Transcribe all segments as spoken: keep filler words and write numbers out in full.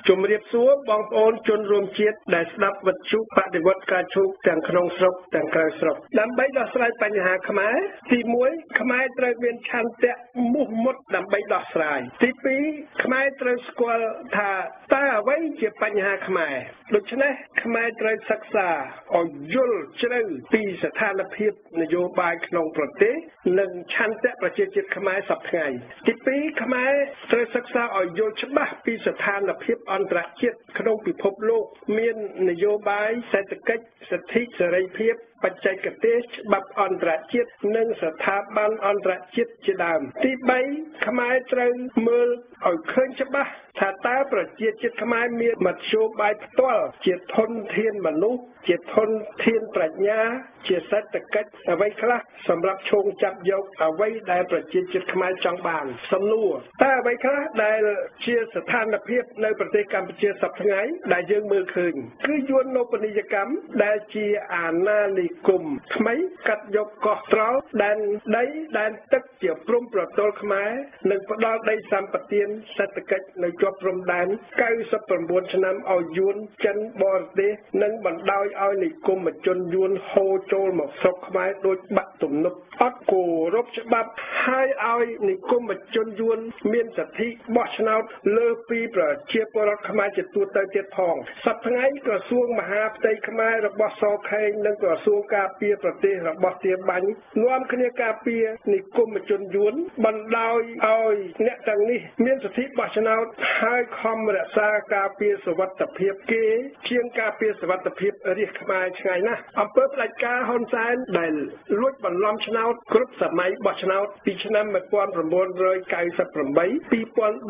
ជំរាបសួរបងប្អូនជនរួមជាតិដែលស្ដាប់វិទ្យុបដិវត្តការឈូកទាំងក្នុងស្រុកទាំងក្រៅស្រុកដើម្បីដោះស្រាយបញ្ហាខ្មែរទីមួយខ្មែរត្រូវមានឆន្ទៈមោះមុតដើម្បីដោះស្រាយទីពីរខ្មែរត្រូវស្គាល់ថាតើអ្វីជាបញ្ហាខ្មែរដូច្នេះខ្មែរត្រូវសិក្សាឲ្យយល់ជ្រៅពីស្ថានភាពនយោបាយក្នុងប្រទេសនិងឆន្ទៈប្រជាជាតិខ្មែរសពថ្ងៃទីពីរខ្មែរត្រូវសិក្សាឲ្យយល់ច្បាស់ពីស្ថានភាពអន្តរជាតិក្នុងពិភពលោកមាននយោបាយសេដ្ឋកិច្ចសិទ្ធិសេរីភាពបច្ចេកទេសច្បាប់អន្តរជាតិនិងស្ថាប័នអន្តរជាតិជាដើមទីបីខ្មែរត្រូវមើលឲ្យឃើញច្បាស់ថាតើប្រជាជាតិខ្មែរមានមធ្យោបាយផ្ទាល់ជាធនធានមនុស្សជាធនធានប្រាជ្ញាជាសេដ្ឋកិច្ចអ្វីខ្លះសម្រាប់ឈោងចាប់យកអ្វីដែលប្រជាជាតិខ្មែរចង់បានសំណួរតើអ្វីខ្លះដែលជាស្ថានភាពនៅប្រទេសកម្ពុជាសប្តាហ៍ថ្ងៃដែលយើងមើលឃើញគឺយួននពានីយកម្មដែលជាអាណានិគមថ្មីកាត់យកកោះត្រល់ដែនដីដែនទឹកជាព្រំប្រទល់ខ្មែរនិងផ្ដាល់ដីសម្បត្តិសេដ្ឋកិច្ចនៅជាប់ព្រំដែនកៅសិបប្រាំបួនឆ្នាំឲ្យយួនចិនបរទេសនិងបណ្ដោយឲ្យនិគមជនយួនហូរចូលមកស្រុកខ្មែរដោយបាក់ទំនប់អត់គោរពច្បាប់ហើយឲ្យនិគមជនយួនមានសិទ្ធិបោះឆ្នោតលើពីប្រជាពលរដ្ឋខ្មែរជាទូទៅទៀតផងសប្តាហ៍ថ្ងៃក្រសួងមហាផ្ទៃខ្មែររបស់សខេងនិងក្រសួងការពារប្រទេសរបស់ទាបាញ់នាំគ្នាការពារនិគមជនយួនបណ្ដោយឲ្យអ្នកទាំងនេះមានសិទ្ធិបោះឆ្នោតហើយខំរក្សាការពារសុវត្ថិភាពគេជាងការពារសុវត្ថិភាពរាជខ្មែរឆ្ងាយណាស់អំពើផ្ដាច់ការហ៊ុនសែនដែលលួចបន្លំឆ្នោតគ្រប់សម័យបោះឆ្នោតពីឆ្នាំmột nghìn chín trăm chín mươi tám 2003 2003 2008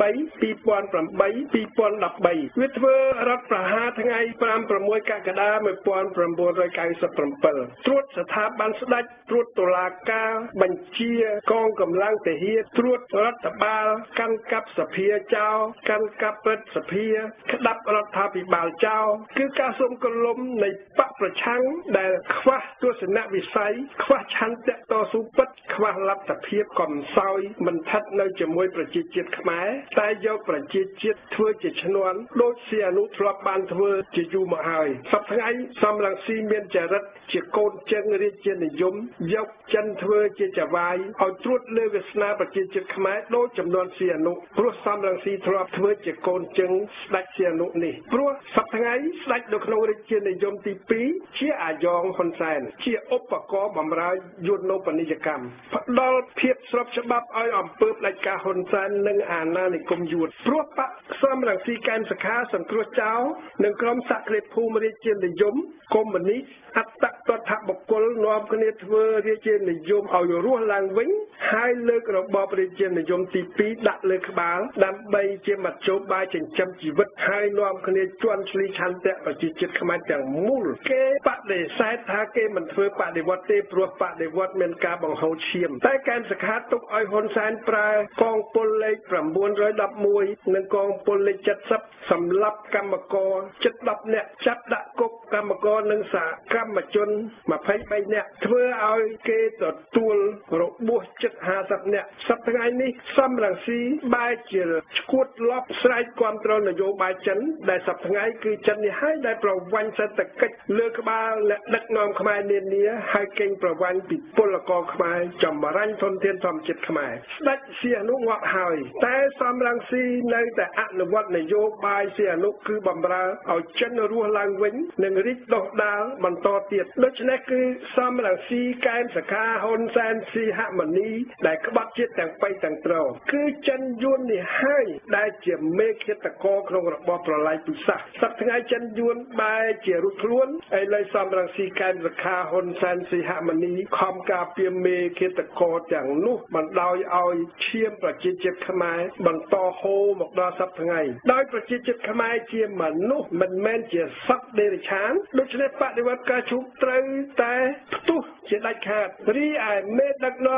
2013វាធ្វើរដ្ឋប្រហារថ្ងៃfive sixកក្កដាmột nghìn chín trăm chín mươi sevenត្រួតស្ថាប័នស្ដេចត្រួតតុលាការបញ្ជាកងកម្លាំងទាហានត្រួតរដ្ឋបាលកាន់កាប់សភាចោលកាន់កាប់ព្រឹទ្ធសភាក្តាប់រដ្ឋាភិបាលចោលគឺការសុំកលុំនៃបកប្រឆាំងដែលខ្វះទស្សនវិស័យខ្វះឆន្ទៈតស៊ូពិតខ្វះលទ្ធភាពកំសោយមិនថិតនៅជាមួយប្រជាជាតិខ្មែរតែយកប្រជាជាតិធ្វើជាឈ្នន់ដូចជាអនុធ្លាប់បានធ្វើជាយូរមកហើយសប្តាហ៍ថ្ងៃសំរងស៊ីមានចរិតជាកូនចឹងរាជានិយមយកចិនធ្វើជាចវាយឲ្យត្រួតលើវាសនាប្រជាជាតិខ្មែរដូចចំនួនសៀអនុព្រោះសំរងស៊ីធ្លាប់ធ្វើជាកូនចឹងស្ដេចសៀអនុនេះព្រោះសប្តាហ៍ថ្ងៃស្ដេចនៅក្នុងរាជានិយមទីtwoជាអាយ៉ងហ៊ុនសែនជាឧបករណ៍បម្រើយួននពានីយកម្មផ្ដល់ភាពស្របច្បាប់ឲ្យអំពើផ្ដាច់ការហ៊ុនសែននិងអាណានិគមយួនព្រោះបកសំរងស៊ីកែមសខាសង្គ្រោះចោលនិងក្រុមសក្តិភូមិរាជានិយមកុម្មុយនីសអត្តតថបុគ្គលនាំគ្នាធ្វើរាជានិយមឲ្យរស់ឡើងវិញហើយលើករបបរាជានិយមទីtwoដាក់លើក្បាលដើម្បីជាមធ្យោបាយចិញ្ចឹមជីវិតហើយនាំគ្នាជន់ឈ្លីឆន្ទៈប្រជាជាតិខ្មែរទាំងមូលគេបដិសេធថាគេមិនធ្វើបដិវត្តទេព្រោះបដិវត្តមានការបង្ហូរឈាមតែកែមសខាទុកឲ្យហ៊ុនសែនប្រើកងពលលេខnine one oneនិងកងពលលេខseventyសម្លាប់កម្មករជិតtenនាក់ចាប់ដាក់គុកកម្មករនិងសកម្មជនtwenty-threeនាក់ធ្វើឲ្យគេទទួលរបួសជិតfiftyនាក់សប្តាហ៍ថ្ងៃនេះសំរងស៊ីបែរជាឈួតលប់ស្រែកគ្រប់គ្រងនយោបាយចិនដែលសប្តាហ៍ថ្ងៃគឺចិននេះហើយដែលប្រវ័ញ្ចសេដ្ឋកិច្ចលើក្បាលអ្នកដឹកនាំខ្មែរនានាហើយកេងប្រវ័ញ្ចពីពលករខ្មែរចម្រាញ់ធនធានធម្មជាតិខ្មែរស្ដេចសៀអនុងាប់ហើយតែសំរងស៊ីនៅតែអនុវត្តនយោបាយសៀអនុគឺបំរើឲ្យចិនរស់ឡើងវិញនិងរីកដុះដាលបន្តទៀតដូច្នេះគឺសំរងស៊ីកែមសខាហ៊ុនសែនស៊ីហមុនីដែលក្បត់ជាតិទាំងបីទាំងត្រគឺចិនយួននេះហើយដែលជាមេឃាតករក្នុងរបបប្រល័យពូជសាសន៍សប្តាហ៍ថ្ងៃចិនយួនបែរជារួចខ្លួនឥឡូវសំរងស៊ីកែមសខាហ៊ុនសែនស៊ីហមុនីខំការពារមេឃាតករទាំងនោះបណ្ដោយឲ្យឈាមប្រជាជាតិខ្មែរបន្តហូរមកដល់សប្តាហ៍ថ្ងៃដោយប្រជាជាតិខ្មែរជាមនុស្សមិនមែនជាសត្វដេរឆានដូច្នេះបដិវត្តការឈូកត្រូវតែផ្ទុះជាដាច់ខាតរីឯមេដឹកនាំក្ប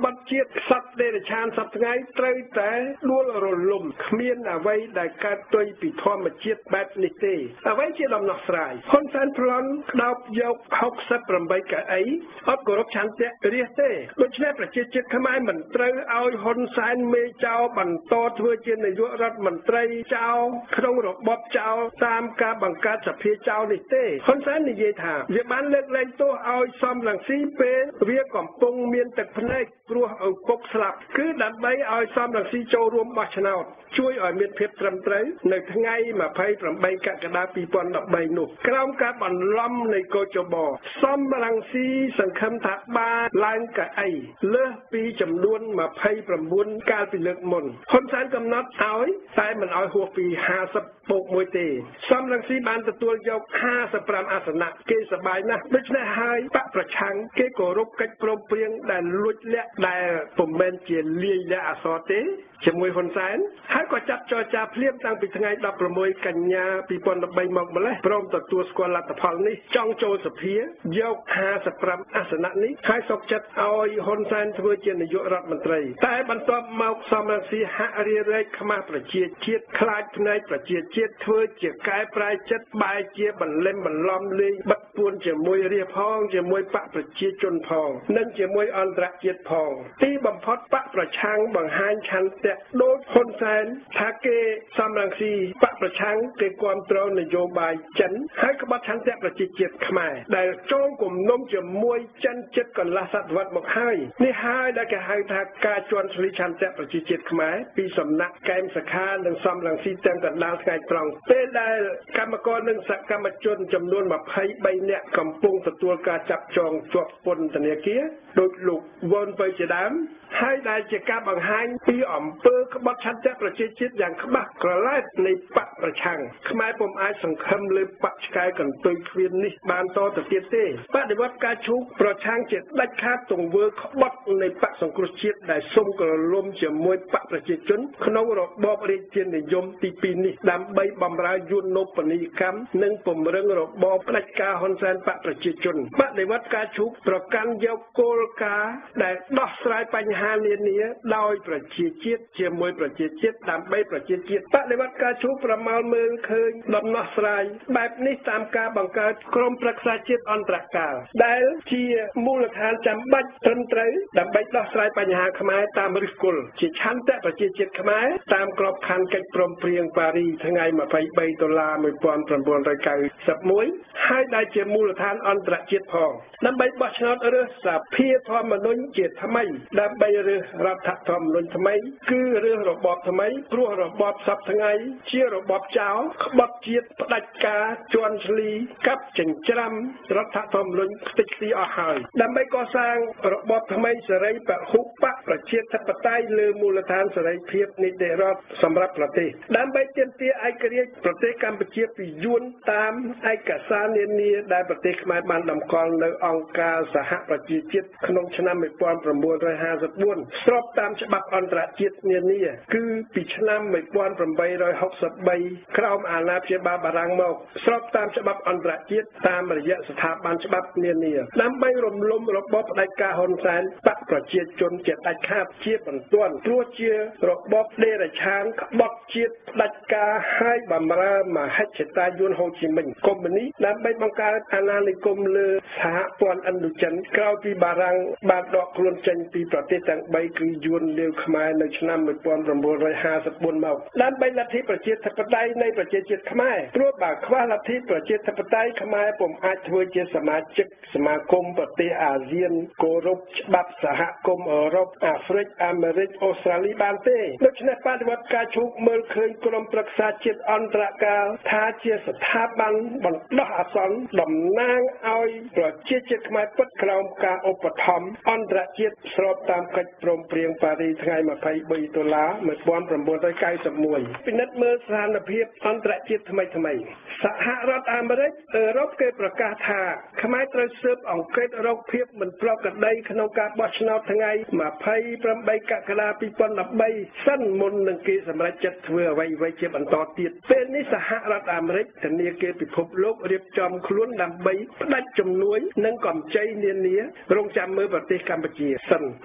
បត្តិជាតិសត្វដេរឆានសពថ្ងៃត្រូវតែដួលរលំគ្មានអ្វីដែលកើតទុយពីធម្មជាតិបែបនេះទេអ្វីជាដំណោះស្រាយហ៊ុនសែនប្លន់ក្តោបយកហុកសិបប្រាំបីកៅអីអត់គោរពឆន្ទៈរាស្ត្រទេដូច្នេះប្រជាជាតិខ្មែរមិនត្រូវឲ្យហ៊ុនសែនមេចៅបន្តធ្វើជានាយករដ្ឋមន្ត្រីចៅក្នុងរបបចៅតាមការបង្កើតសភាចៅនេះទេហ៊ុនសែននិយាយថាវាបានលើកលែងទោសឲ្យសំរងស៊ីពេលវាកំពុងមានទឹកភ្នែកព្រោះឪពុកស្លាប់គឺដើម្បីឲ្យសំរងស៊ីចូលរួមបោះឆ្នោតជួយឲ្យមានភាពត្រឹមត្រូវនៅថ្ងៃម្ភៃប្រាំបីកក្កដាពីរពាន់ដប់បីនោះក្រោមការបន្លំនៃកោជបសំរងស៊ីសង្ឃឹមថាបានឡើងកៅអីលើសពីចំនួនម្ភៃប្រាំបួនកាលពីលើកមុនហ៊ុនសែនកំណត់ឲ្យតែមិនឲ្យហួសពីห้าสิบบូកមួយទេសំរងស៊ីបានទទួលយកห้าสิบห้าអាសនៈគេសប្បាយណាស់ដូច្នេះហើយបកប្រឆាំងគេគោរពកិច្ចព្រមព្រៀងដែលលួចលាក់ដែលពុំមែនជាលាយលាក់អក្សរទេជាមួយហ៊ុនសែនហើយក៏ចាត់ចរចាភ្លាមតាំងពីថ្ងៃដប់ប្រាំមួយកញ្ញាពីរពាន់ដប់បីមកម្លេះព្រមទទួលស្គាល់លទ្ធផលនេះចង់ចូលសភាយកห้าสิบห้าអាសនៈនេះហើយសុកចិត្តឲ្យហ៊ុនសែនធ្វើជានាយករដ្ឋមន្ត្រីតែបន្ទាប់មកសំរងស៊ីហាក់រារែកខ្មាស់ប្រជាជាតិខ្លាចភ្នែកប្រជាជាតិធ្វើជាកែប្រែចិត្តបែរជាបន្លំបន្លំលេងបិទពួនជាមួយរាជផងជាមួយបកប្រជាជនផងនិងជាមួយអន្តរជាតិផងទីបំផុតបកប្រឆាំងបង្ហាញឆន្ទៈដូចហ៊ុនសែនថាគេសំរងស៊ីបកប្រឆាំងគេគ្រប់គ្រងនយោបាយចិនហើយក្បត់ឆន្ទៈប្រជាជាតិខ្មែរដែលចូលគំនុំជាមួយចិនចិត្តកន្លះសតវត្សមកហើយនេះហើយដែលគេហៅថាការជន់ឈ្លីឆន្ទៈប្រជាជាតិខ្មែរពីសំណាក់កែមសខានិងសំរងស៊ីទាំងកណ្ដាលថ្ងៃត្រង់ពេលដែលកម្មករនិងសកម្មជនចំនួនម្ភៃបីនាក់កំពុងទទួលការចាប់ចងជាប់ពន្ធនាគារដោយលោកវ៉ុនពៅជាដើមហើយដែលជាការបង្ហាញពីអំពើក្បត់ឆន្ទៈប្រជាជាតិយ៉ាងច្បាស់ក្រឡែតនៃបកប្រឆាំងខ្មែរពុំអាចសង្ឃឹមលើបកឆ្កែកន្ទុយគ្មាននេះបានតទៅទៀតទេបដិវត្តការឈូកប្រឆាំងជាដាច់ខាតទង្វើក្បត់នៃបកសង្គ្រោះជាតិដែលសុំក្រឡុំជាមួយបកប្រជាជនក្នុងរបបរាជានិយមទីពីរនេះដើម្បីបំរើយួននពនីយកម្មនិងពង្រឹងរបបផ្ដាច់ការហ៊ុនសែនបកប្រជាជនបដិវត្តការឈូកប្រកាន់យកគោលការណ៍ដែលដោះស្រាយបញ្ហានានាដោយប្រជាជាតិជាមួយប្រជាជាតិដើម្បីប្រជាជាតិបដិវត្តការឈូកប្រមាលមើលឃើញដំណោះស្រាយបែបនេះតាមការបង្កើតក្រុមប្រឹក្សាជាតិអន្តរកាលដែលជាមូលដ្ឋានចាំបាច់ត្រឹមត្រូវដើម្បីដោះស្រាយបញ្ហាខ្មែរតាមឫសគល់ជាឆន្ទៈប្រជាជាតិខ្មែរតាមក្របខ័ណ្ឌកិច្ចព្រមព្រៀងប៉ារីថ្ងៃម្ភៃបីដុល្លារមួយពាន់ប្រាំបួនរយកៅសិបមួយហើយដែលជាមូលដ្ឋានអន្តរជាតិផងដើម្បីបោះឆ្នោតរើសសភាធម្មនុញ្ញជាថ្មីដើម្បីរើសរដ្ឋធម្មនុញ្ញថ្មីគឺរើសរបបថ្មីព្រោះរបបសពថ្ងៃជារបបចោលក្បត់ជាតិផ្ដាច់ការជន់ឈ្លីកាប់ចិញ្ច្រាំរដ្ឋធម្មនុញ្ញខ្ទេចខ្ទីអស់ហើយដើម្បីកសាងរបបថ្មីសេរីពហុបកប្រជាធិបតេយ្យលើមូលដ្ឋានសេរីភាពនីតិរដ្ឋសម្រាប់ប្រទេសដើម្បីទាមទារឯករាជ្យប្រទេសកម្ពុជាពីយួនតាមឯកសារនានាដែលប្រទេសខ្មែរបានតម្កល់នៅអង្គការសហប្រជាជាតិក្នុងឆ្នាំmột nghìn chín trăm hai mươi tưស្របតាមច្បាប់អន្តរជាតិនានាគឺពីឆ្នាំmột nghìn tám trăm sáu mươi baក្រោមអាណាព្យាបាលបារាំងមកស្របតាមច្បាប់អន្តរជាតិតាមរយៈស្ថាប័នច្បាប់នានាដើម្បីរំលំរបបផ្ដាច់ការហ៊ុនសែនបកប្រជាជនជាដាច់ខាតជាបន្ទាន់ព្រោះជារបបដេរឆានក្បត់ជាតិផ្ដាច់ការហើយបំរើមហិច្ឆតាយួនហូជីមិញកុម្មុយនីសដើម្បីបង្កើតអាណានិគមលើសហព័ន្ធឥណ្ឌូចិនក្រោយពីបារាំងបានដកខ្លួនចេញពីប្រទេសទាំងបីគឺយួនលាវខ្មែរនៅឆ្នាំmột nghìn chín trăm hai mươi tưមកដើម្បីលទ្ធិប្រជាធិបតេយ្យនៃប្រជាជាតិខ្មែរព្រោះបើខ្វះលទ្ធិប្រជាធិបតេយ្យខ្មែរពុំអាចធ្វើជាសមាជិកសមាគមប្រទេសអាស៊ានគោរពច្បាប់សហគមន៍អឺរ៉ុបអាហ្វ្រិកអាមេរិកអូស្ត្រាលីបានទេដូច្នេះបដិវត្តការឈូកមើលឃើញក្រុមប្រឹក្សាជាតិអន្តរកាលថាជាស្ថាប័នបណ្ដោះអាសន្នតំណាងឲ្យប្រជាជាតិខ្មែរពិតក្រោមការឧបត្ថម្ភអន្តរជាតិស្របតាមកិច្ចព្រមព្រៀងប៉ារីថ្ងៃម្ភៃបីដុល្លារmột nghìn chín trăm chín mươi mốtពិនិត្យមើលស្ថានភាពអន្តរជាតិថ្មីថ្មីសហរដ្ឋអាមេរិកអឺរ៉ុបគេប្រកាសថាខ្មែរត្រូវស៊ើបអង្កេតរកភាពមិនប្រក្រតីក្នុងការបោះឆ្នោតថ្ងៃម្ភៃប្រាំបីកក្កដាពីរពាន់ដប់បីសិនមុននឹងគេសម្រេចចិត្តធ្វើអ្វីៗជាបន្តទៀតពេលនេះសហរដ្ឋអាមេរិកធនាគារពិភពលោករៀបចំខ្លួនដើម្បីផ្ដាច់ជំនួយនិងកម្ចីនានារងចាំមើលប្រទេសកម្ពុជាសិនប្រទេសណា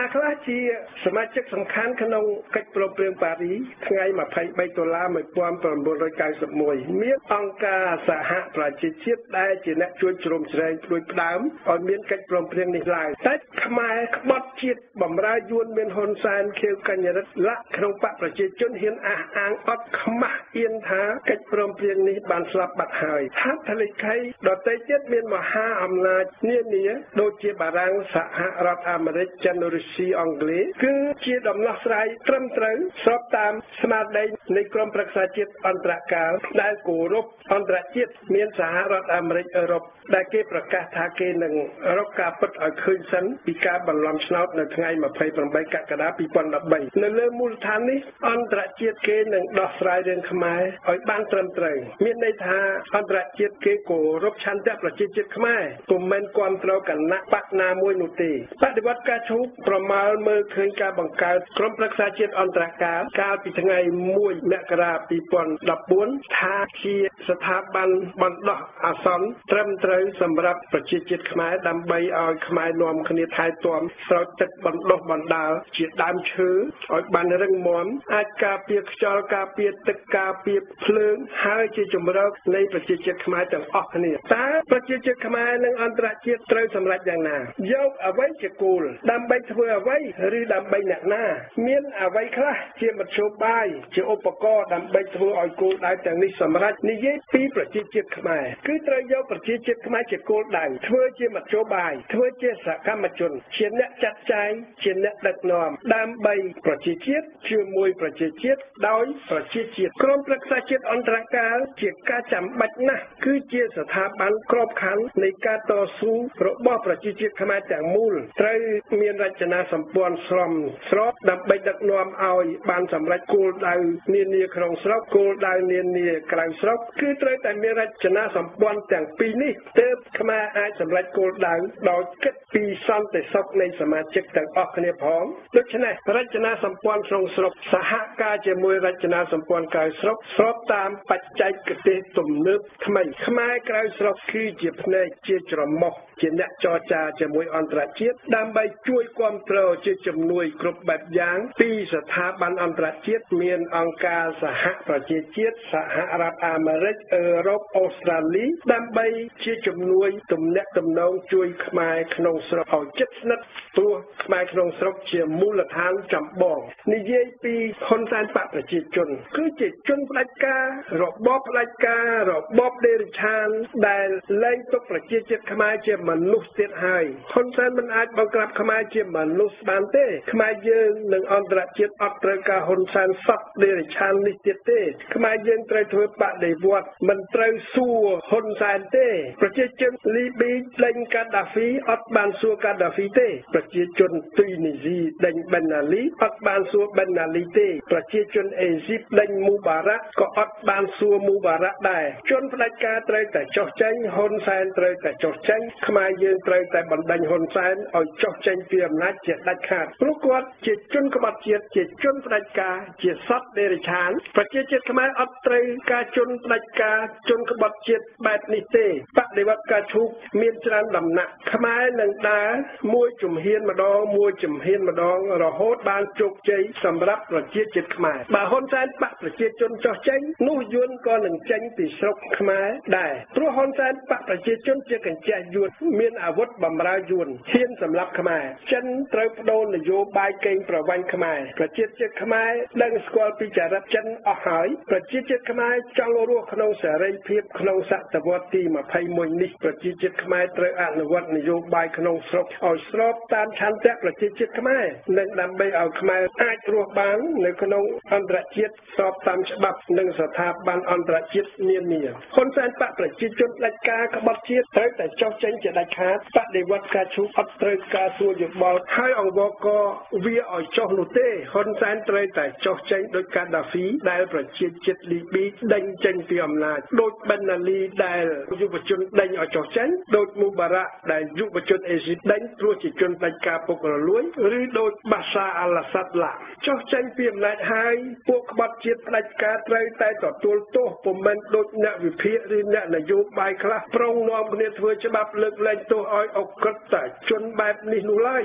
ណាខ្លះជាសមាជិកសំខាន់ក្នុងកិច្ចព្រមព្រៀងប៉ារីថ្ងៃยี่สิบสามតុលាnineteen ninety-oneមានអង្គការសហប្រជាជាតិដែលជាអ្នកជួយជ្រោមជ្រែងព្រួយផ្ដើមឲ្យមានកិច្ចព្រមព្រៀងនេះឡើងតែខ្មែរក្បត់ជាតិបំរើយួនមានហ៊ុនសែនខៀវកញ្ញរិទ្ធលក្ខក្នុងបកប្រជាជនហ៊ានអះអាងអត់ខ្មាស់អៀនថាកិច្ចព្រមព្រៀងនេះបានស្លាប់បាត់ហើយថាថលិខីដទៃទៀតមានមហាអំណាចនានាដូចជាបារាំងសហរដ្ឋអាមេរិកចិនរុស្ស៊ីអង់គ្លេសគឺជាដំណោះស្រាយត្រឹមត្រូវស្របតាមស្មារតីនៃក្រមប្រឹក្សាជាតិអន្តរកាលដែលគោរពអន្តរជាតិមានសហរដ្ឋអាមេរិកអឺរ៉ុបដែលគេប្រកាសថាគេនឹងរកការពិតឲ្យឃើញសិនពីការបន្លំឆ្នោតនៅថ្ងៃยี่สิบแปดកក្កដាtwo thousand thirteenនៅលើមូលដ្ឋាននេះអន្តរជាតិគេនឹងដោះស្រាយរឿងខ្មែរឲ្យបានត្រឹមត្រូវមានន័យថាអន្តរជាតិគេគោរពឆន្ទៈប្រជាជាតិខ្មែរពុំមែនគាំទ្រគណៈបកណាមួយនោះទេបដិវត្តការឈូកប្រមាលមើលឃើញការបង្កើតក្រុមប្រឹក្សាជាតិអន្តរកាលកាលពីថ្ងៃoneមករាtwo thousand fourteenថាជាស្ថាប័នបណ្ដោះអាសន្នត្រឹមត្រូវសម្រាប់ប្រជាជាតិខ្មែរដើម្បីឲ្យខ្មែរនាំគ្នាថែទាំស្រោចទឹកបណ្ដោះបណ្ដាលជាដើមឈើឲ្យបានរឹងមាំអាចការពារខ្យល់ការពារទឹកការពារភ្លើងហើយជាជំរកនៃប្រជាជាតិខ្មែរទាំងអស់គ្នាតើប្រជាជាតិខ្មែរនិងអន្តរជាតិត្រូវសម្រេចយ៉ាងណាយកអ្វីជាគោលដើម្បីធ្វើអ្វីឬដើម្បីអ្នកណាមានអ្វីខ្លះជាមធ្យោបាយជាឧបករណ៍ដើម្បីធ្វើឲ្យគោលដៅទាំងនេះសម្រេចនិយាយពីប្រជាជាតិខ្មែរគឺត្រូវយកប្រជាជាតិខ្មែរជាគោលដៅធ្វើជាមធ្យោបាយធ្វើជាសកម្មជនជាអ្នកចាត់ចែងជាអ្នកដឹកនាំដើម្បីប្រជាជាតិជាមួយប្រជាជាតិដោយប្រជាជាតិក្រុមប្រឹក្សាជាតិអន្តរកាលជាការចាំបាច់ណាស់គឺជាស្ថាប័នក្របខ័ណ្ឌនៃការតស៊ូរបស់ប្រជាជាតិខ្មែរទាំងមូលត្រូវមានរចនាសម្ព័ន្ធស្របស្របដើម្បីដឹកនាំឲ្យបានសម្រេចគោលដៅនានាក្នុងស្រុកគោលដៅនានាក្រៅស្រុកគឺត្រូវតែមានរចនាសម្ព័ន្ធទាំងពីរនេះទើបខ្មែរអាចសម្រេចគោលដៅដោយគិតពីសន្តិសុខនៃសមាជិកទាំងអស់គ្នាផងដូច្នេះរចនាសម្ព័ន្ធក្នុងស្រុកសហការជាមួយរចនាសម្ព័ន្ធក្រៅស្រុកស្របតាមបច្ចេកទេសទំនើបថ្មីខ្មែរក្រៅស្រុកគឺជាភ្នែកជាច្រមុះជាអ្នកចរចាជាមួយអន្តរជាតិដើម្បីជួយគាំទ្រជាជំនួយគ្រប់បែបយ៉ាងពីស្ថាប័នអន្តរជាតិមានអង្គការសហប្រជាជាតិសហរដ្ឋអាមេរិកអឺរ៉ុបអូស្ត្រាលីដើម្បីជាជំនួយទំនាក់ទំនងជួយខ្មែរក្នុងស្រុកឲ្យជិតស្និទ្ធព្រោះខ្មែរក្នុងស្រុកជាមូលដ្ឋានចម្បងនិយាយពីហ៊ុនសែនបកប្រជាជនគឺជាជនផ្ដាច់ការរបបផ្ដាច់ការរបបដេរឆានដែលលែងទុកប្រជាជាតិខ្មែរជាមនុស្សទៀតហើយហ៊ុនសែនមិនអាចបង្ក្រាបខ្មែរជាមនុស្សបានទេខ្មែរយើងនិងអន្តរជាតិអត់ត្រូវការហ៊ុនសែនសត្វដេរឆាននេះទៀតទេខ្មែរយើងត្រូវធ្វើបដិវត្តមិនត្រូវសួរហ៊ុនសែនទេប្រជាជនលីប៊ីដេញកាដាហ្វីអត់បានសួរកាដាហ្វីទេប្រជាជនទុយនីស៊ីដេញបេនណាលីអត់បានសួរបេនណាលីទេប្រជាជនអេស៊ីបដេញមូបារ៉ាក់ក៏អត់បានសួរមូបារ៉ាក់ដែរជនផ្ដាច់ការត្រូវតែចុះចេញហ៊ុនសែនត្រូវតែចុះចេញខ្មែរយើងត្រូវតែបណ្ដេញហ៊ុនសែនឲ្យចុះចេញពីអំណាចជាដាច់ខាតព្រោះគាត់ជាជនក្បត់ជាតិជាជនផ្ដាច់ការជាសត្វដេរឆានប្រជាជាតិខ្មែរអត់ត្រូវការជនផ្ដាច់ការជនក្បត់ជាតិបែបនេះទេបដិវត្តការឈូកមានច្រើនដំណាក់ខ្មែរនឹងដើរមួយជំហានម្ដងមួយជំហានម្ដងរហូតបានជោគជ័យសម្រាប់ប្រជាជាតិខ្មែរបើហ៊ុនសែនបកប្រជាជនចុះចេញនោះយួនក៏នឹងចេញពីស្រុកខ្មែរដែរព្រោះហ៊ុនសែនបកប្រជាជនជាកញ្ចក់យួនមានអាវុធបម្រើយួនហ៊ានសម្រាប់ខ្មែរចិនត្រូវបដូរនយោបាយកេងប្រវ័ញ្ចខ្មែរប្រជាជាតិខ្មែរដឹងស្គាល់ពីចរិតចិនអស់ហើយប្រជាជាតិខ្មែរចង់រស់ក្នុងសេរីភាពក្នុងសតវត្សទីtwenty-oneនេះប្រជាជាតិខ្មែរត្រូវអនុវត្តនយោបាយក្នុងស្រុកឲ្យស្របតាមឆន្ទៈប្រជាជាតិខ្មែរនិងដើម្បីឲ្យខ្មែរអាចរស់បាននៅក្នុងអន្តរជាតិស្របតាមច្បាប់និងស្ថាប័នអន្តរជាតិនានាហ៊ុនសែនបកប្រជាជនផ្ដាច់ការក្បត់ជាតិត្រូវតែចុះចេញជាដាច់ខាតបដិវត្តការឈូកអត់ត្រូវការសួរយោបល់ហើយអង្គវក៏វាឲ្យចុះនោះទេហ៊ុនសែនត្រូវតែចុះចេញដោយកាដាហ្វីដែលប្រជាជាតិលីប៊ីដេញចេញពីអំណាចដោយបេនណាលីដែលយុវជនដេញឲ្យចុះចេញដោយមូបារ៉ាក់ដែលយុវជនអេស៊ីបដេញព្រោះជាជនផ្ដាច់ការពុករលួយឬដោយបាសាអាល់អាសាត់ឡាចុះចេញពីអំណាចហើយពួកក្បត់ជាតិផ្ដាច់ការត្រូវតែទទួលទោសពុំមែនដូចអ្នកវិភាគឬអ្នកនយោបាយខ្លះប្រុងនាំគ្នាធ្វើច្បាប់លើកលែងទោសឲ្យអក្រិតជនបែបនេះនោះឡើយអ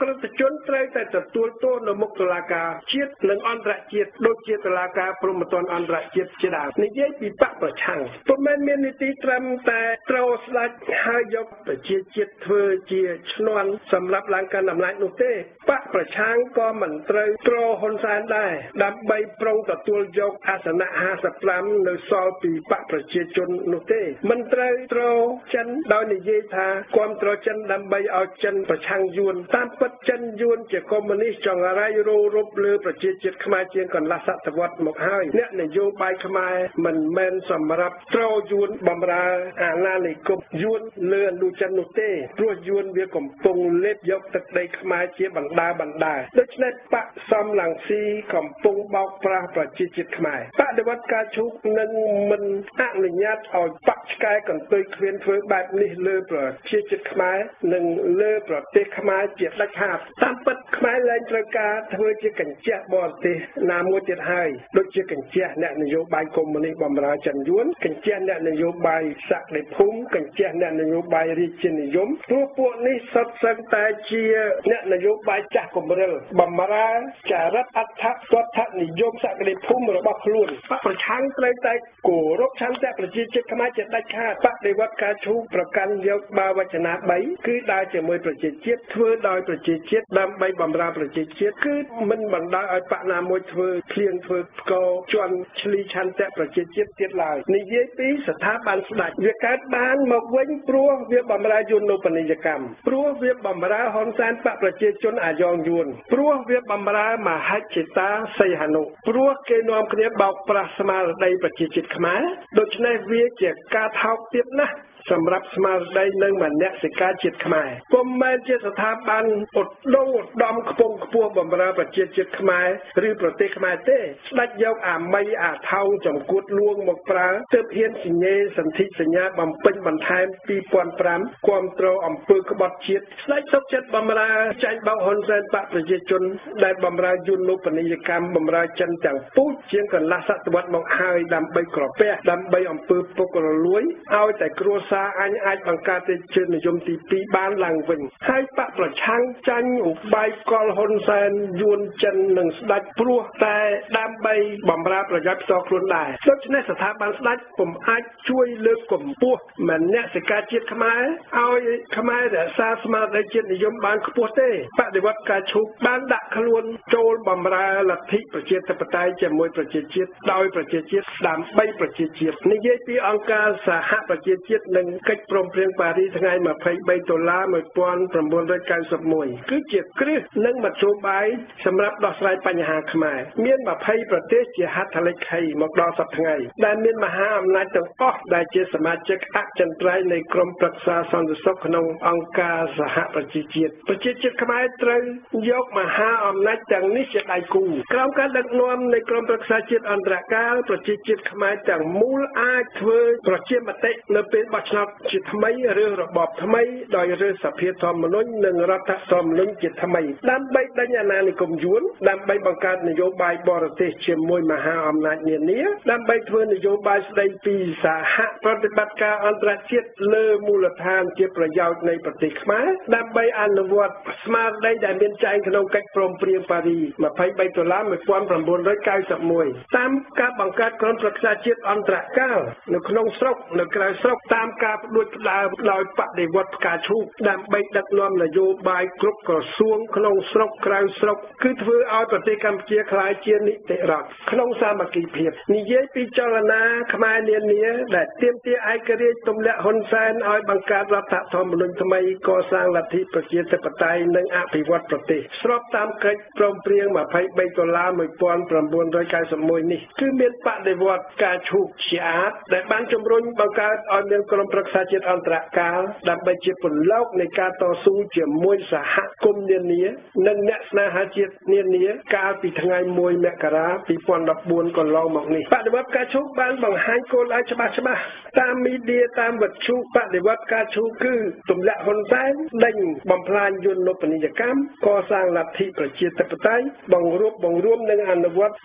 ក្រិតជនត្រូវតែទទួលទោសនៅមុខតុលាការជាតិនិងអន្តរជាតិដូចជាតុលាការព្រហ្មទណ្ឌអន្តរជាតិជាដើមនិយាយពីបកប្រឆាំងពុំមែនមាននីតិត្រឹមតែត្រូវស្ដេចហើយយកប្រជាជាតិធ្វើជាឈ្នន់សម្រាប់ឡើងកាន់អំណាចនោះទេបកប្រឆាំងក៏មិនត្រូវត្រហ៊ុនសែនដែរដើម្បីប្រុងទទួលយកអាសនៈห้าสิบห้าនៅសល់ពីបកប្រជាជននោះទេមិនត្រូវត្រចិនដោយនិយាយថាគាំទ្រចិនដើម្បីឲ្យចិនប្រឆាំងយួនតាមពិតចិនយួនជាកុម្មុយនីសចង្រៃរោរប់លើប្រជាជាតិខ្មែរជាងកន្លះសតវត្សមកហើយអ្នកនយោបាយខ្មែរមិនមែនសម្រាប់ត្រយួនបំរើអាណានិគមយួនលើឥណ្ឌូចិននោះទេព្រោះយួនវាកំពុងលេបយកទឹកដីខ្មែរជាបណ្ដាបណ្ដាដូច្នេះបកសំឡងស៊ីកំពុងបោកប្រាស់ប្រជាជាតិខ្មែរបដិវត្តការឈូកនឹងមិនអនុញ្ញាតឲ្យបកឆ្កែកន្ទុយគ្មានធ្វើបែបនេះលើប្រជាជាតិខ្មែរនិងលើប្រទេសខ្មែរជាដាច់ខាតតាមពិតខ្មែរលែងត្រូវការធ្វើជាកញ្ចក់បរទេសណាមួយទៀតហើយដូចជាកញ្ចក់អ្នកនយោបាយកុម្មុយនីសបំរើចិនយួនកញ្ចក់អ្នកនយោបាយសក្តិភូមិកញ្ចក់អ្នកនយោបាយរាជានិយមព្រោះពួកនេះសុទ្ធសឹងតែជាអ្នកនយោបាយចាស់កម្រិលបំរើចរិតអត្ថរដ្ឋនិយមសក្តិភូមិរបស់ខ្លួនបកប្រឆាំងត្រូវតែគោរពឆន្ទៈប្រជាជាតិខ្មែរជាដាច់ខាតបដិវត្តការឈូកប្រកាន់យកបាវចនាបីគឺដើរជាមួយប្រជាជាតិធ្វើដោយប្រជាជាតិដើម្បីបម្រើប្រជាជាតិគឺមិនបណ្ដោយឲ្យបកណាមួយធ្វើភ្លៀងធ្វើផ្គរជន់ឆ្លីឆន្ទៈប្រជាជាតិទៀតឡើយនិយាយពីស្ថាប័នស្ដេចវាកើតបានមកវិញព្រោះវាបម្រើយន្តោបនីយកម្មព្រោះវាបម្រើហ៊ុនសែនបកប្រជាជនអាយ៉ងយួនព្រោះវាបម្រើមហិច្ឆតាសីហនុព្រោះគេនាំគ្នាបោកប្រាស់ស្មារតីប្រជាជាតិខ្មែរដូច្នេះវាជាការថោកទាបណាស់សម្រាប់ស្មារតីនិងមនសិការជាតិខ្មែរពុំមែនជាស្ថាប័នឧត្តមឧត្តមខ្ពង់ខ្ពស់បម្រើប្រជាជាតិខ្មែរឬប្រទេសខ្មែរទេស្ដេចយកអាមីអាថោងចំគួតលួងមកប្រើទើបហ៊ានសញ្ញេសន្ធិសញ្ញាបំពេញបន្ថែមពីរពាន់ប្រាំគាំទ្រអំពើក្បត់ជាតិស្ដេចសុកចិត្តបម្រើចាញ់បោកហ៊ុនសែនបកប្រជាជនដែលបម្រើយន្តោបនីយកម្មបម្រើចិនទាំងពូជជាងកន្លះសតវត្សមកហើយដើម្បីក្រពះដើម្បីអំពើពុករលួយឲ្យតែគ្រួសារអញអាចបង្កើតទេជនិយមទីពីរបានឡើងវិញហើយបកប្រឆាំងចាញ់ឧបាយកលហ៊ុនសែនយួនចិននិងស្ដេចព្រោះតែដើម្បីបម្រើប្រយោជន៍ផ្ទាល់ខ្លួនដែរដូច្នេះស្ថាប័នស្ដេចពុំអាចជួយលើកកម្ពស់មនសិការជាតិខ្មែរឲ្យខ្មែររក្សាស្មារតីជាតិនិយមបានខ្ពស់ទេបដិវត្តការឈូកបានដាក់ខ្លួនចូលបម្រើលទ្ធិប្រជាធិបតេយ្យជាមួយប្រជាជាតិដោយប្រជាជាតិដើម្បីប្រជាជាតិនិយាយពីអង្គការសហប្រជាជាតិនិងកិច្ចព្រមព្រៀងប៉ារីសថ្ងៃម្ភៃបីដុល្លារមួយពាន់ប្រាំបួនរយកៅសិបមួយគឺជាគ្រឹះនិងមធ្យោបាយសម្រាប់ដោះស្រាយបញ្ហាខ្មែរមានម្ភៃប្រទេសជាហត្ថលេខីមកដល់សប្តាហ៍ថ្ងៃដែលមានមហាអំណាចទាំងអស់ដែលជាសមាជិកអចិន្ត្រៃយ៍នៃក្រុមប្រឹក្សាសន្តិសុខក្នុងអង្គការសហប្រជាជាតិប្រជាជាតិខ្មែរត្រូវយកមហាអំណាចទាំងនេះជាដៃគូក្រោមការដឹកនាំនៃក្រុមប្រឹក្សាជាតិអន្តរកាលប្រជាជាតិខ្មែរទាំងមូលអាចធ្វើប្រជាមតិនៅពេលបោះឆ្នោតជាថ្មីឬរបបថ្មីដោយរើសសភាធម្មនុញ្ញនិងរដ្ឋធម្មនុញ្ញជាថ្មីដើម្បីដេញអាណានិគមយួនដើម្បីបង្កើតនយោបាយបរទេសជាមួយមហាអំណាចនានាដើម្បីធ្វើនយោបាយស្ដីពីសហប្រតិបត្តិការអន្តរជាតិលើមូលដ្ឋានជាប្រយោជន៍នៃប្រទេសខ្មែរដើម្បីអនុវត្តស្មារតីដែលមានចែងក្នុងកិច្ចព្រមព្រៀងប៉ារីម្ភៃបីដុល្លារមួយពាន់ប្រាំបួនរយកៅសិបមួយតាមការបង្កើតក្រុមប្រឹក្សាជាតិអន្តរកាលនៅក្នុងស្រុកនៅក្រៅស្រុកតាមការផ្ដួចផ្ដើមដោយបដិវត្តផ្កាឈូកដើម្បីដឹកនាំនយោបាយគ្រប់ក្រសួងក្នុងស្រុកក្រៅស្រុកគឺធ្វើឲ្យប្រទេសកម្ពុជាក្លាយជានីតិរដ្ឋក្នុងសាមគ្គីភាពនិយាយពីចលនាខ្មែរនានាដែលទាមទារឯករាជ្យទម្លាក់ហ៊ុនសែនឲ្យបង្កើតរដ្ឋធម្មនុញ្ញថ្មីកសាងលទ្ធិប្រជាធិបតេយ្យនិងអភិវឌ្ឍប្រទេសស្របតាមកិច្ចព្រមព្រៀងម្ភៃបីដុល្លារមួយពាន់ប្រាំបួនរយកៅសិបមួយនេះគឺមានបដិវត្តការឈូកជាអាចដែលបានជំរុញបង្កើតឲ្យមានក្រុមប្រឹក្សាជាតិអន្តរកាលដើម្បីជាពន្លកនៃការតស៊ូជាមួយសហគមន៍នានានិងអ្នកស្នេហាជាតិនានាកាលពីថ្ងៃមួយមករាពីរពាន់ដប់បួនកន្លងមកនេះបដិវត្តការឈូកបានបង្ហាញគោលដៅច្បាស់ច្បាស់តាមមីឌាតាមវិទ្យុបដិវត្តការឈូកគឺទម្លាក់ហ៊ុនសែនដេញបំផ្លាញយន្តោបនីយកម្មកសាងលទ្ធិប្រជាធិបតេយ្យបង្រួបបង្រួមនិងអនុវត្តឲ្យទូ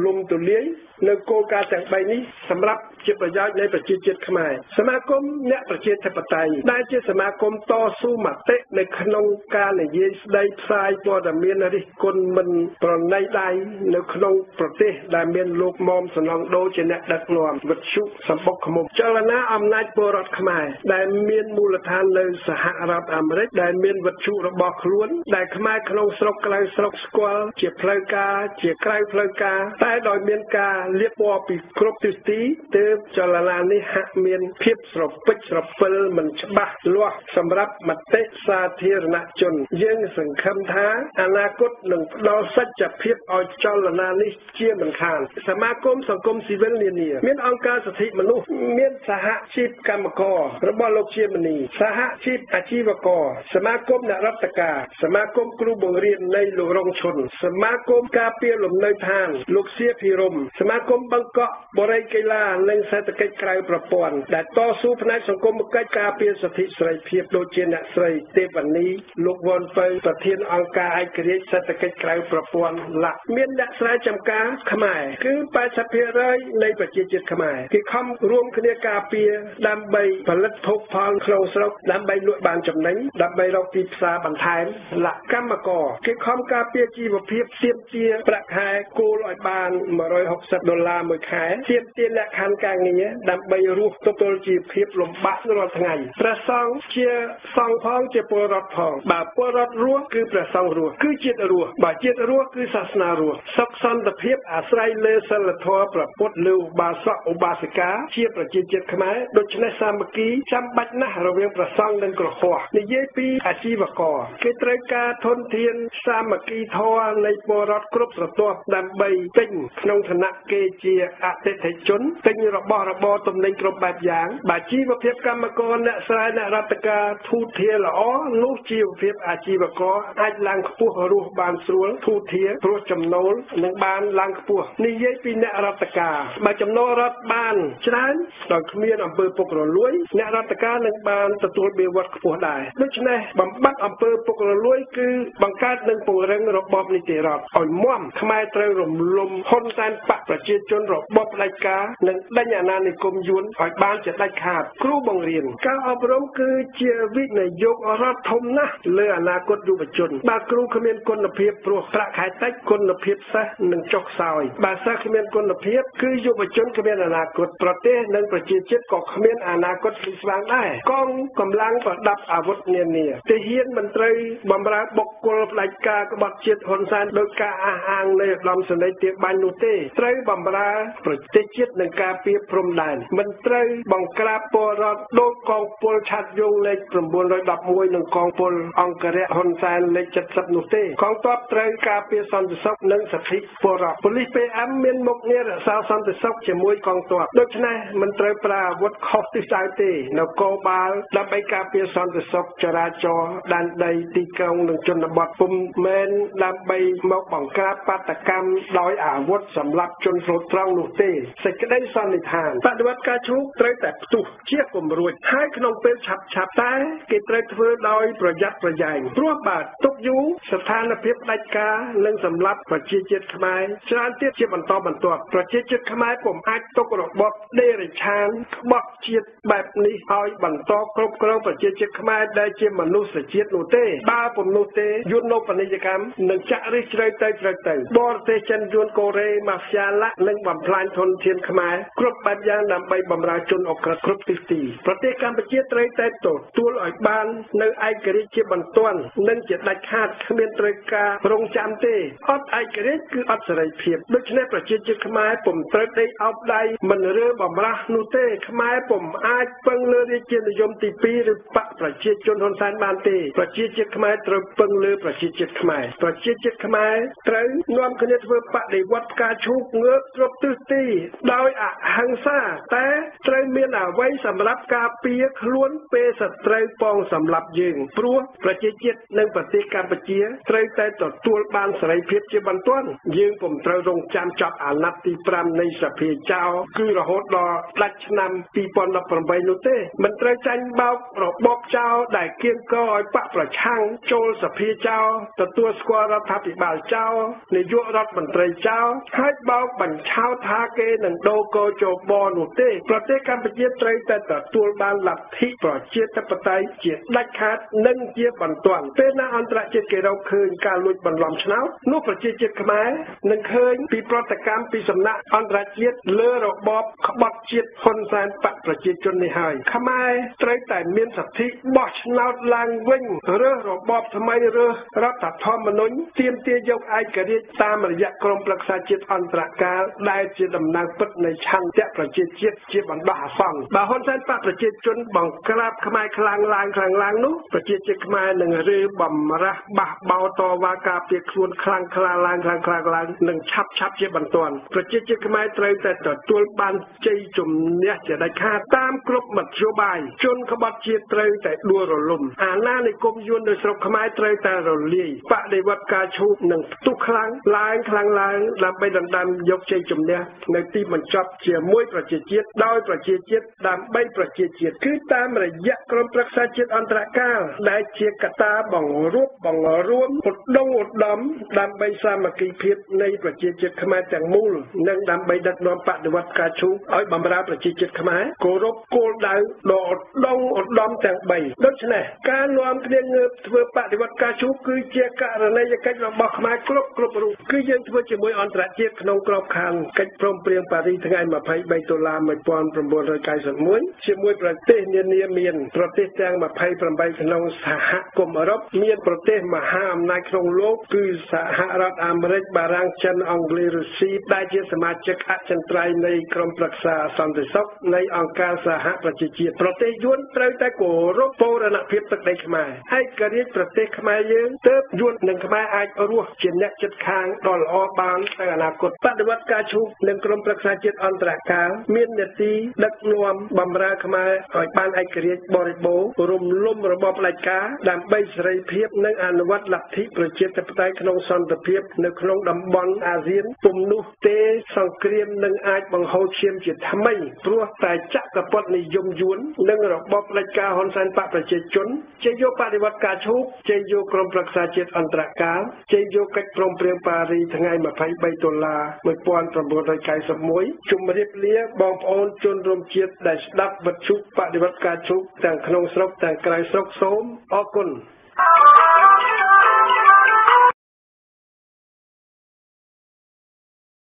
លំទូលាយនៅគោលការណ៍ទាំងបីនេះសម្រាប់ជាប្រយោជន៍នៃប្រជាជាតិខ្មែរសមាគមអ្នកប្រជាធិបតេយ្យដែលជាសមាគមតស៊ូមតិនៅក្នុងការនិយាយស្ដីផ្សាយព័ត៌មានរិះគន់មិនប្រណីដៃនៅក្នុងប្រទេសដែលមានលោកមុំសំណងដូជាអ្នកដឹកនាំវិទ្យុសម្បុកឃ្មុំចលនាអំណាចពលរដ្ឋខ្មែរដែលមានមូលដ្ឋាននៅសហរដ្ឋអាមេរិកដែលមានវិទ្យុរបស់ខ្លួនដែលខ្មែរក្នុងស្រុកក្រៅស្រុកស្គាល់ជាផ្លូវការជាក្រៅផ្លូវការតែដោយមានការលាបពណ៌ពីគ្រប់ទិសទីទើបចលនានេះហាក់មានភាពស្រពេចស្រពិលមិនច្បាស់លាស់សម្រាប់មតិសាធារណជនយើងសង្ឃឹមថាអនាគតនឹងផ្ដល់សច្ចភាពឲ្យចលនានេះជាមិនខានសមាគមសង្គមស៊ីវិលនានាមានអង្គការសិទ្ធិមនុស្សមានសហជីពកម្មកររបស់លោកជាមនីសហជីពអាជីវករសមាគមអ្នករដ្ឋការសមាគមគ្រូបង្រៀននៃលោករងឈុនសមាគមការពារលំនៅឋានលោកសៀភិរមសមាគមបឹងកក់បរិយាកាសនិងសេដ្ឋកិច្ចក្រៅប្រព័ន្ធដែលតស៊ូផ្នែកសង្គមគិច្ចការពារសិទ្ធិសេរីភាពដូចជាអ្នកស្រីទេវនីលោកវ៉ុនពៅប្រធានអង្គការឯករាជ្យសេដ្ឋកិច្ចក្រៅប្រព័ន្ធឡាក់មានអ្នកស្រែចម្ការខ្មែរគឺ แปดสิบเปอร์เซ็นต์ នៃប្រជាជាតិខ្មែរគេខំរួមគ្នាការពារដើម្បីផលិតភោគផលក្នុងស្រុកដើម្បីលក់បានចំណេញដើម្បីរកទីផ្សារបន្ថែមលកម្មករគេខំការពារជីវភាពទាមទារប្រាក់ខែគោលឲ្យបានmột trăm sáu mươiដុល្លារមួយខែទាមទារលក្ខខណ្ឌការងារដើម្បីរស់ទទួលជីវភាពលំបាករាល់ថ្ងៃព្រះសង្ឃជាសង្ឃផងជាពលរដ្ឋផងបើពលរដ្ឋរស់គឺព្រះសង្ឃរស់គឺជាតិរស់បើជាតិរស់គឺសាសនារស់សុខសន្តិភាពអាស្រ័យលើសិលធម៌ព្រះពុទ្ធលើឧបាសកឧបាសិកាជាប្រជាជាតិខ្មែរដូច្នេះសាមគ្គីចាំបាច់ណាស់រវាងព្រះសង្ឃនិងគ្រហស្ថនិយាយពីអាជីវករគេត្រូវការធនធានសាមគ្គីធម៌នៃពលរដ្ឋគ្រប់ស្រទាប់ដើម្បីទិញក្នុងឋានៈគេជាអតិថិជនទិញរបស់របរទំនិញគ្រប់បែបយ៉ាងបើជីវភាពកម្មករអ្នកស្រែអ្នករដ្ឋការធូរធារល្អនោះជីវភាពអាជីវករអាចឡើងខ្ពស់រស់បានស្រួលធូរធារព្រោះចំណូលនឹងបានឡើងខ្ពស់និយាយពីអ្នករដ្ឋការបើចំណូលរដ្ឋបានច្រើនដោយគ្មានអំពើពុករលួយអ្នករដ្ឋការនឹងបានទទួលបៀវត្សខ្ពស់ដែរដូច្នេះបំបត្តិអំពើពុករលួយគឺបង្កើតនិងពង្រឹងរបបនីតិរដ្ឋឲ្យមាំខ្មែរត្រូវរំលំហ៊ុនសែនបកប្រជាជនរបបផ្ដាច់ការនិងដេញអាណានិគមយួនឲ្យបានជាដាច់ខាតគ្រូបង្រៀនការអប់រំគឺជាវិនិយោគរដ្ឋធំណាស់លើអនាគតយុវជនបើគ្រូគ្មានគុណភាពព្រោះប្រាក់ខែតិចគុណភាពសិស្សនឹងចុះខ្សោយបើសិស្សគ្មានគុណភាពគឺយុវជនគ្មានអនាគតប្រទេសនិងប្រជាជាតិក៏គ្មានអនាគតភ្លឺស្វាងដែរកងកម្លាំងប្រដាប់អាវុធនានាទាហានមន្ត្រីបម្រើបុគ្គលផ្ដាច់ការក្បត់ជាតិហ៊ុនសែនដោយការអះអាងនៃឧត្តមសេនីយ៍ទាបាញ់នោះទេត្រូវបម្រើប្រជាជាតិនឹងការពារព្រំដែនមិនត្រូវបង្ក្រាបពលរដ្ឋដោយកងពលឆាត់យងលេខ9១១និងកងពលអង្គរៈហ៊ុនសែនលេខ70នោះទេកងទ័ពត្រូវការពារសន្តិសុខនិងសិទ្ធិពលរដ្ឋប៉ូលីស pê em មានមុខងាររក្សាសន្តិសុខជាមួយកងទ័ពដូច្នេះមិនត្រូវប្រើអាវុធខុសទិសដៅទេនគរបាលដើម្បីការពារសន្តិសុខចរាចរណ៍ដែនដីទីក្រុងនិងជនបទពុំមែនដើម្បីមកបង្ក្រាបបាតកម្មដោយអាវុធសម្រាប់ជនស្លូតត្រង់នោះទេសេចក្តីសន្និដ្ឋានបដិវត្តការឈូកត្រូវតែផ្ទុះជាគំរួចហើយក្នុងពេលឆាប់ឆាប់តែគេត្រូវធ្វើដោយប្រយ័ត្នប្រយែងព្រោះបាទទុកយូរស្ថានភាពផ្ដាច់ការនឹងសម្លាប់ប្រជាជាតិខ្មែរច្រើនទៀតជាបន្តបន្ទាប់ប្រជាជាតិខ្មែរពុំអាចទុករបបដេរឆានក្បត់ជាតិបែបនេះឲ្យបន្តគ្រប់គ្រងប្រជាជាតិខ្មែរដែលជាមនុស្សជាតិនោះទេបើពុំនោះទេយុទ្ធនពាណិជ្ជកម្មនឹងចាក់ឫសជ្រៅទៅជ្រៅទៅបរទេសចិនយួនកូរ៉េម៉ាហ្វ្យាឡាក់នឹងបំផ្លាញធនធានខ្មែរគ្រប់បែបយ៉ាងដើម្បីបម្រើជនអក្រិតគ្រប់ទិសទីប្រទេសកម្ពុជាត្រូវតែទទួលឲ្យបាននៅឯករាជ្យជាបន្ទាន់និងជាដាច់ខាតគ្មានត្រូវការរងចាំទេអត់ឯករាជ្យគឺអត់សេរីភាពដូច្នេះប្រជាជាតិខ្មែរពុំត្រូវដេកអោបដៃមិនរើបំរាស់នោះទេខ្មែរពុំអាចពឹងលើរាជានិយមទីពីរឬបកប្រជាជនហ៊ុនសែនបានទេប្រជាជាតិខ្មែរត្រូវពឹងលើប្រជាជាតិខ្មែរប្រជាជាតិខ្មែរត្រូវនាំគ្នាធ្វើបដិវត្តផ្កាឈូកងើបគ្រប់ទិសទីដោយអហិង្សាតែត្រូវមានអ្វីសម្រាប់ការពារខ្លួនពេលសត្រូវប៉ងសម្លាប់យើងព្រោះប្រជាជាតិនិងប្រទេសកម្ពុជាត្រូវតែទទួលបានសេរីភាពជាបន្ទាន់យើងពុំត្រូវរងចាំចាប់អាណត្តិទី5នៃសភាចោលគឺរហូតដល់ដាច់ឆ្នាំពីរពាន់ដប់ប្រាំបីនោះទេមិនត្រូវចាញ់បោករបបចោលដែលគៀងគរឲ្យបកប្រឆាំងចូលសភាចោលទទួលស្គាល់រដ្ឋាភិបាលចោលនាយករដ្ឋមន្ត្រីចោលហើយបោកបញ្ឆោតថាគេនឹងដូរកោជបនោះទេប្រទេសកម្ពុជាត្រូវតែទទួលបានលទ្ធិប្រជាធិបតេយ្យជាដាច់ខាតនិងជាបន្ទាន់ពេលណាអន្តរជាតិគេរកឃើញការលួចបន្លំឆ្នោតនោះប្រជាជាតិខ្មែរនឹងឃើញពីប្រតិកម្មពីសំណាក់អន្តរជាតិលើរបបក្បត់ជាតិហ៊ុនសែនបកប្រជាជននេះហើយខ្មែរត្រូវតែមានសិទ្ធិបោះឆ្នោតឡើងវិញរើសរបបថ្មីរើសរដ្ឋធម្មនុញ្ញទាមទារយកឯករាជ្យតាមរយៈក្រមប្រឹក្សាជាតិអន្តរកាលដែលជាដំណើរពិតនៃឆន្ទៈប្រជាជាតិជាបណ្ដោះអាសន្នបើហ៊ុនសែនបកប្រជាជនបង្ក្រាបខ្មែរខ្លាំងឡើងខ្លាំងឡើងនោះប្រជាជាតិខ្មែរនឹងរើបំរាស់បះបោតវ៉ាការពារខ្លួនខ្លាំងខ្លាឡើងខ្លាំងខ្លាឡើងនឹងឆាប់ឆាប់ជាបន្ទាន់ប្រជាជាតិខ្មែរត្រូវតែទទួលបានជ័យជំនះជាដាច់ខាតតាមគ្រប់មធ្យោបាយជនក្បត់ជាតិត្រូវតែដួលរលំអាណានិគមយួននៅស្រុកខ្មែរត្រូវតែរលាយបដិវត្តការឈូកនឹងផ្ទុះខ្លាំងឡើងខ្លាំងឡើងដើម្បីដណ្ដើមយកជ័យជំនះនៅទីបញ្ចប់ជាមួយប្រជាជាតិដោយប្រជាជាតិដើម្បីប្រជាជាតិគឺតាមរយៈក្រមប្រឹក្សាជាតិអន្តរកាលដែលជាកត្តាបង្រួបបង្រួមឧត្តមឧត្តមដើម្បីសាមគ្គីភាពនៃប្រជាជាតិខ្មែរទាំងមូលនិងដើម្បីដឹកនាំបដិវត្តការឈូកឲ្យបម្រើប្រជាជាតិខ្មែរគោរពគោលដៅដ៏ឧត្តមឧត្តមទាំងបីដូច្នេះការនាំគ្នាងើបធ្វើបដិវត្តការឈូកគឺជាករណីយកិច្ចរបស់ខ្មែរគ្រប់គ្រប់រូបគឺយើងធ្វើជាមួយអន្តរជាតិក្នុងក្របខ័ណ្ឌកិច្ចព្រមព្រៀងប៉ារីសថ្ងៃម្ភៃបីតុលាមួយពាន់ប្រាំបួនរយកាយសិបមួយជាមួយប្រទេសនានាមានប្រទេសទាំងម្ភៃប្រាំបីក្នុងសហគមន៍អឺរ៉ុបមានប្រទេសមហាអំណាចក្នុងលោកគឺសហរដ្ឋអាមេរិកបារាំងចិនអង់គ្លេសរុស្ស៊ីដែលជាសមាជិកអចិន្ត្រៃយ៍នៃក្រុមប្រឹក្សាសន្តិសុខនៃអង្គការសហប្រជាជាតិប្រទេសយួនត្រូវតែគោរពបូរណភាពទឹកដីខ្មែរឯករាជ្យប្រទេសខ្មែរយើងទើបយួននិងខ្មែរអាចរស់ជាអ្នកជិតខាងដ៏ល្អបានទៅអនាគតបដិវត្តការឈូកនិងក្រុមប្រឹក្សាជាតិអន្តរកាលមាននាទីដឹកនាំបម្រើខ្មែរឲ្យបានឯករាជ្យបរិបូរណ៍រំលំរបបផ្ដាច់ការដើម្បីសេរីភាពនិងអនុវត្តលទ្ធិប្រជាធិបតេយ្យក្នុងសន្តិភាពនៅក្នុងតំបន់អាស៊ានពុំនោះទេសង្គ្រាមនឹងអាចបង្ហូរឈាមជាថ្មីព្រោះតែចក្រពត្តិនិយមយួននិងរបបផ្ដាច់ការហ៊ុនសែនបកប្រជាជនជ័យយកបដិវត្តការឈូកជ័យយកក្រុមប្រឹក្សាជាតិអន្តរកាលជ័យយកកិច្ចព្រមព្រៀងប៉ារីសថ្ងៃម្ភៃបីតុលាមួយពាន់ប្រាំបួនរយកាយសិបមួយជម្រាបលាបងប្អូនជនរួមជាតិដែលស្ដាប់វិទ្យុបដិវត្តការឈូកទាំងក្នុងស្រុកទាំងក្រៅស្រុកសូមអរគុណ